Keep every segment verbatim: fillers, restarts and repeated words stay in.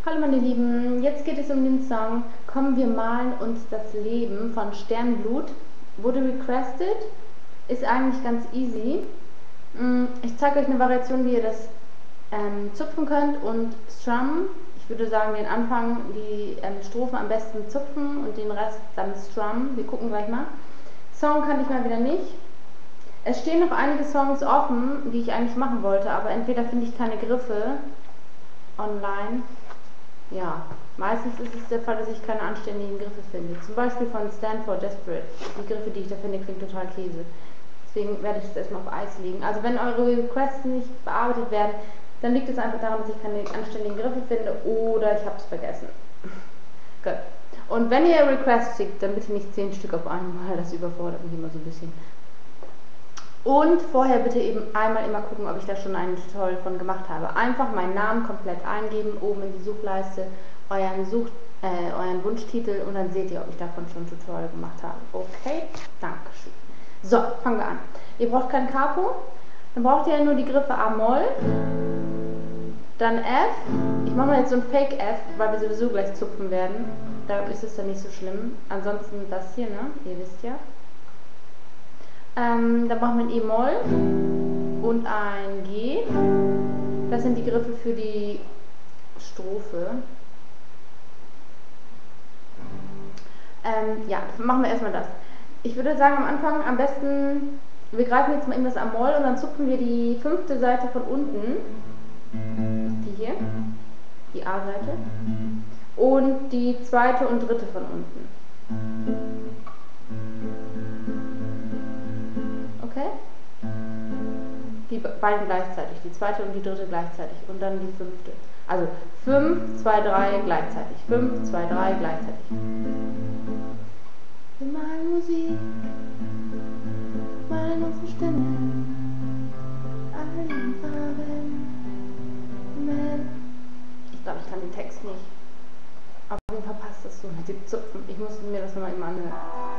Hallo meine Lieben, jetzt geht es um den Song Komm, wir malen uns das Leben von Sternblut. Wurde requested, ist eigentlich ganz easy. Ich zeige euch eine Variation, wie ihr das ähm, zupfen könnt und strummen. Ich würde sagen, den Anfang, die ähm, Strophen am besten zupfen und den Rest dann strummen. Wir gucken gleich mal. Song kann ich mal wieder nicht. Es stehen noch einige Songs offen, die ich eigentlich machen wollte, aber entweder finde ich keine Griffe online. Ja, meistens ist es der Fall, dass ich keine anständigen Griffe finde. Zum Beispiel von Stanford Desperate. Die Griffe, die ich da finde, klingen total Käse. Deswegen werde ich das erstmal auf Eis legen. Also wenn eure Requests nicht bearbeitet werden, dann liegt es einfach daran, dass ich keine anständigen Griffe finde oder ich habe es vergessen. Gut. Und wenn ihr Requests schickt, dann bitte nicht zehn Stück auf einmal, das überfordert mich immer so ein bisschen. Und vorher bitte eben einmal immer gucken, ob ich da schon einen Tutorial von gemacht habe. Einfach meinen Namen komplett eingeben, oben in die Suchleiste, euren, Such, äh, euren Wunschtitel und dann seht ihr, ob ich davon schon ein Tutorial gemacht habe. Okay, Dankeschön. So, fangen wir an. Ihr braucht kein Capo, dann braucht ihr ja nur die Griffe A-Moll, dann F. Ich mache mal jetzt so ein Fake F, weil wir sowieso gleich zupfen werden. Da ist es dann nicht so schlimm. Ansonsten das hier, ne? Ihr wisst ja. Ähm, dann brauchen wir ein E-Moll und ein G. Das sind die Griffe für die Strophe. Ähm, ja, machen wir erstmal das. Ich würde sagen, am Anfang am besten, wir greifen jetzt mal in das A-Moll und dann zupfen wir die fünfte Seite von unten. Die hier, die A-Seite. Und die zweite und dritte von unten. Okay? Die beiden gleichzeitig, die zweite und die dritte gleichzeitig und dann die fünfte. Also fünf, zwei, drei gleichzeitig. fünf, zwei, drei gleichzeitig. Wir malen Musik, malen unsere Stimmen, allen Farben. Ich glaube, ich kann den Text nicht. Auf jeden Fall passt das so mit dem Zupfen. Ich muss mir das nochmal eben anhören.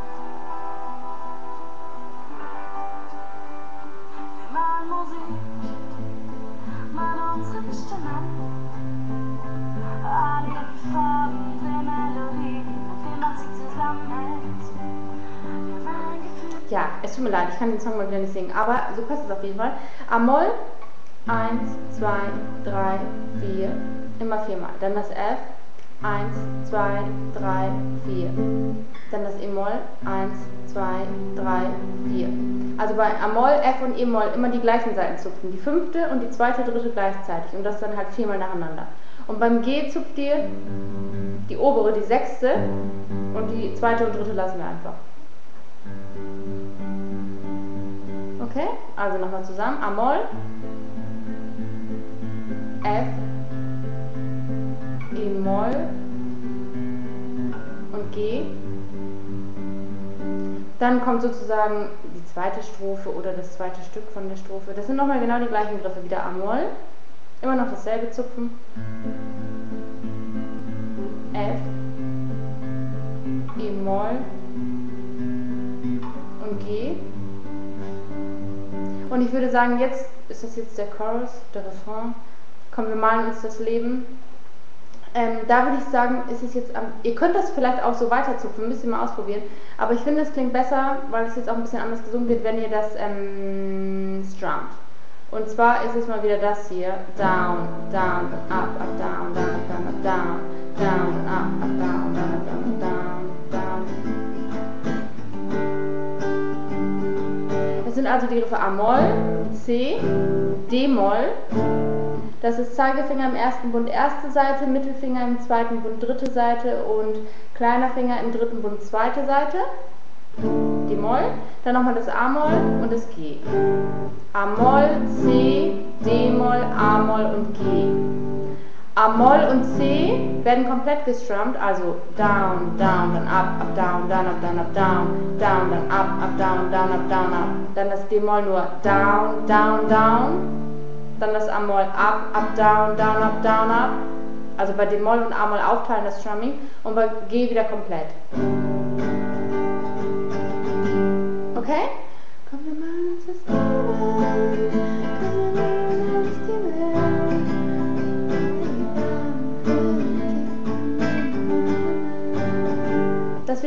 Ja, es tut mir leid, ich kann den Song mal wieder nicht singen, aber so passt es auf jeden Fall. A-Moll, eins, zwei, drei, vier, immer viermal. Dann das F, eins, zwei, drei, vier. Dann das E-Moll, eins, zwei, drei, vier. Also bei A-Moll, F und E-Moll immer die gleichen Seiten zupfen. Die fünfte und die zweite, dritte gleichzeitig. Und das dann halt viermal nacheinander. Und beim G zupft ihr die obere, die sechste und die zweite und dritte lassen wir einfach. Okay, also nochmal zusammen. A-Moll, F, E-Moll und G. Dann kommt sozusagen die zweite Strophe oder das zweite Stück von der Strophe. Das sind nochmal genau die gleichen Griffe. Wieder A-Moll, immer noch dasselbe zupfen. F, E-Moll und G. Und ich würde sagen, jetzt ist das jetzt der Chorus, der Refrain. Komm, wir malen uns das Leben. Ähm, da würde ich sagen, ist es jetzt am. Ihr könnt das vielleicht auch so weiterzupfen, ein bisschen mal ausprobieren. Aber ich finde, es klingt besser, weil es jetzt auch ein bisschen anders gesungen wird, wenn ihr das ähm, strummt. Und zwar ist es mal wieder das hier. Down, down, up, up, down, down, down, up, down, down, up, up, down, down, up, down, down, down. Das sind also die Griffe A-Moll, C, D-Moll. Das ist Zeigefinger im ersten Bund erste Seite, Mittelfinger im zweiten Bund dritte Seite und kleiner Finger im dritten Bund zweite Seite. D-Moll. Dann nochmal das A-Moll und das G. A-Moll, C, D-Moll, A-Moll und G. A-Moll und C werden komplett gestrummt, also down, down, dann up, up, down, down, up, down, up, down, down, dann up, up, down, down, up, down, up. Dann das D-Moll nur down, down, down. Dann das A-Moll up, up, down, down, up, down, up. Also bei D-Moll und A-Moll aufteilen das Strumming und bei G wieder komplett. Okay? Komm, wir machen uns das Leben. Komm, wir machen uns das Leben.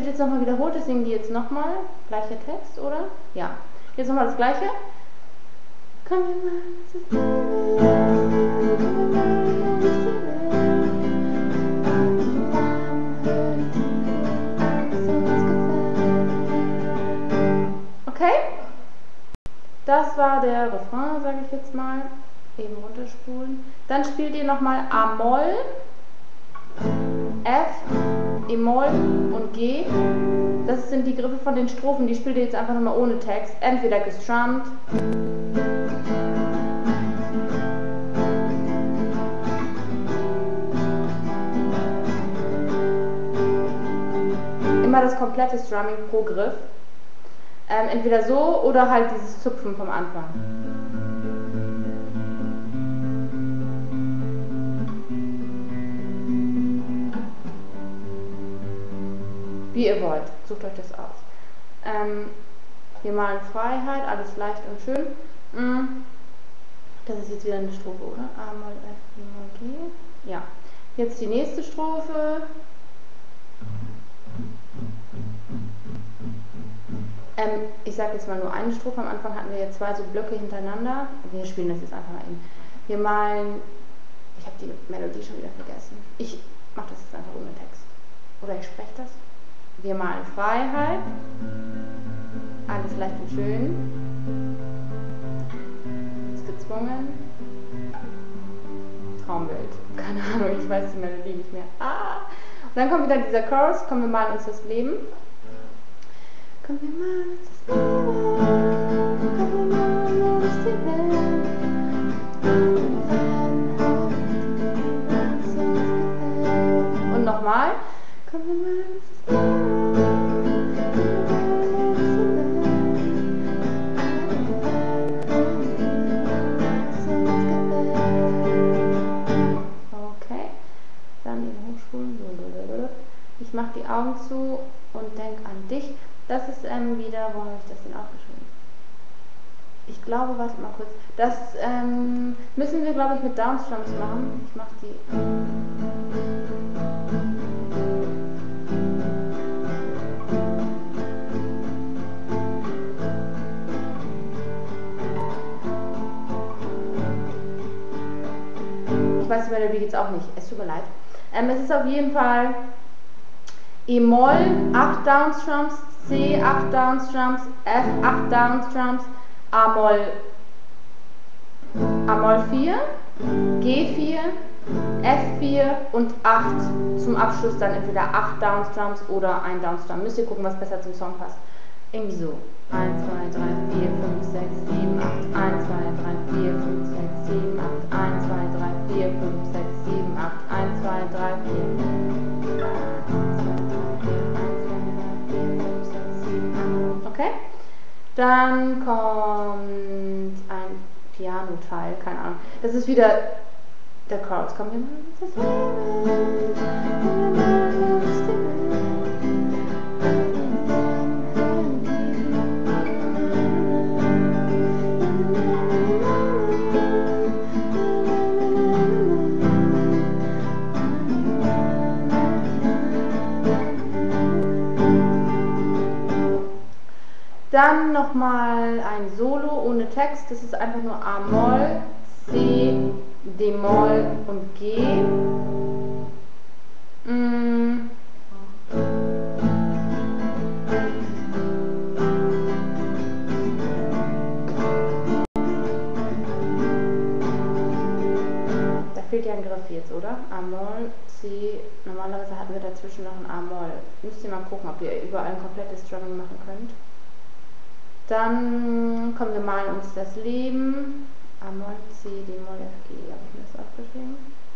wird jetzt nochmal wiederholt, das singen die jetzt nochmal. Gleicher Text, oder? Ja. Jetzt nochmal das Gleiche. Komm, wir machen das Okay? Das war der Refrain, sage ich jetzt mal. Eben runterspulen. Dann spielt ihr nochmal A-Moll, F, E-Moll und G. Das sind die Griffe von den Strophen, die spielt ihr jetzt einfach nochmal ohne Text. Entweder gestrummt. Immer das komplette Strumming pro Griff. Ähm, entweder so oder halt dieses Zupfen vom Anfang. Wie ihr wollt, sucht euch das aus. Ähm, wir malen Freiheit, alles leicht und schön. Das ist jetzt wieder eine Strophe, oder? A mal F, B mal G. Ja. Jetzt die nächste Strophe. Ähm, ich sage jetzt mal nur eine Strophe. Am Anfang hatten wir jetzt zwei so Blöcke hintereinander. Wir spielen das jetzt einfach mal eben. Wir malen. Ich habe die Melodie schon wieder vergessen. Ich mache das jetzt einfach ohne Text. Oder ich spreche das. Wir malen Freiheit, alles leicht und schön, ist gezwungen, Traumbild, keine Ahnung, ich weiß die Melodie nicht mehr. Ah! Und dann kommt wieder dieser Chorus, komm, wir malen uns das Leben. Komm, wir malen uns das Leben, komm, wir malen uns die Welt. Und nochmal, komm, wir malen uns das Leben. Ich mache die Augen zu und denke an dich. Das ist ähm, wieder, wo habe ich das denn aufgeschrieben? Ich glaube, warte mal kurz. Das ähm, müssen wir, glaube ich, mit Downstrums machen. Ich mache die. Ich weiß, die Melodie geht's auch nicht. Es tut mir leid. Ähm, es ist auf jeden Fall E-Moll, acht Downstrums, C, acht Downstrums, F, acht Downstrums, A-Moll, A-Moll vier, G vier, F vier und acht. Zum Abschluss dann entweder acht Downstrums oder ein Downstrum. Müsst ihr gucken, was besser zum Song passt. Irgendwie so. eins, zwei, drei, vier, fünf, sechs, sieben, acht. eins, zwei, drei, vier, fünf, sechs, sieben, acht. eins, zwei, drei, vier, fünf, sechs, sieben, acht. eins, zwei, drei, vier. Okay? Dann kommt ein Piano-Teil, keine Ahnung. Das ist wieder der Chorus. Kommen wir mal. Dann nochmal ein Solo ohne Text, das ist einfach nur A-Moll, C, D-Moll und G. Mm. Da fehlt ja ein Griff jetzt, oder? A-Moll, C, normalerweise hatten wir dazwischen noch ein A-Moll. Müsst ihr mal gucken, ob ihr überall ein komplettes Strumming machen könnt. Dann kommen wir malen uns das Leben. A-Moll, C, D-Moll, F, G. Habe ich mir das aufgeschrieben?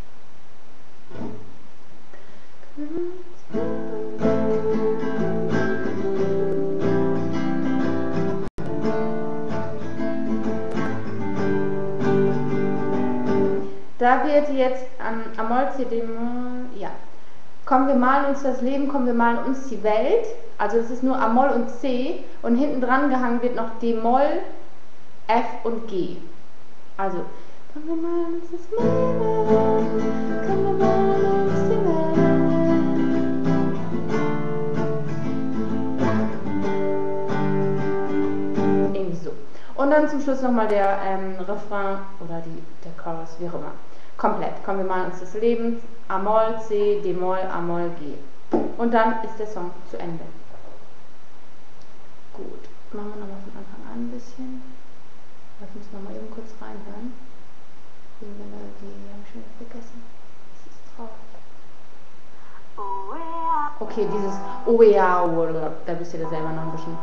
Da wird jetzt an A-Moll, C, D-Moll, ja. Komm, wir malen uns das Leben, komm, wir malen uns die Welt. Also das ist nur A-Moll und C und hinten dran gehangen wird noch D-Moll, F und G. Also, komm, wir malen uns das Leben, komm, wir malen uns die Welt. dann zum Schluss nochmal der ähm, Refrain oder die, der Chorus, wie auch immer. Komplett. Komm, wir malen uns das Leben. A-Moll, C, D-Moll, A-Moll, G. Und dann ist der Song zu Ende. Gut. Machen wir nochmal von Anfang an ein bisschen. Ich muss nochmal eben kurz reinhören. Wegen der Melodie, die habe ich schon wieder vergessen. Das ist traurig. Okay, dieses Oh ja, da wisst ihr da selber noch ein bisschen.